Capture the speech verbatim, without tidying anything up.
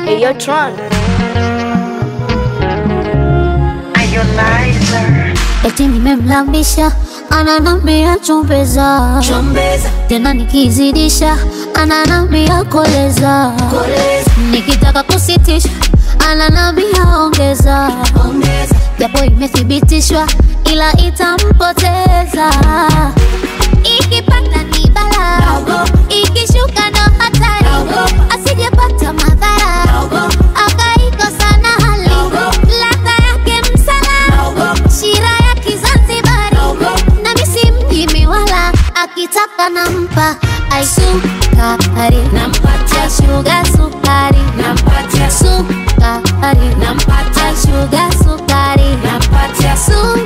Hey, yo, Tron. Eti nimemlambisha ananambia chumbeza, Chumbeza. Tena nikizidisha ananambia koleza, Koleza. Nikitaka kusitisha ananambia ongeza, Ongeza. Japo imethibitishwa ila itampoteza. Ikipanda ni bala, Naogopa. Ikishuka ndo hatari, Naogopa. Asijepata madhara, Naogopa. akaikosa na hali, Naogopa. ladha yake msala, Naogopa. shira ya Kizanzibari, Naogopa. na misi mjimi wala, akitaka nampa aisukari, Nampatia. aishuga sukari, Nampatia. sukari, Nampatia. aishuga sukari, Nampatia. sukari.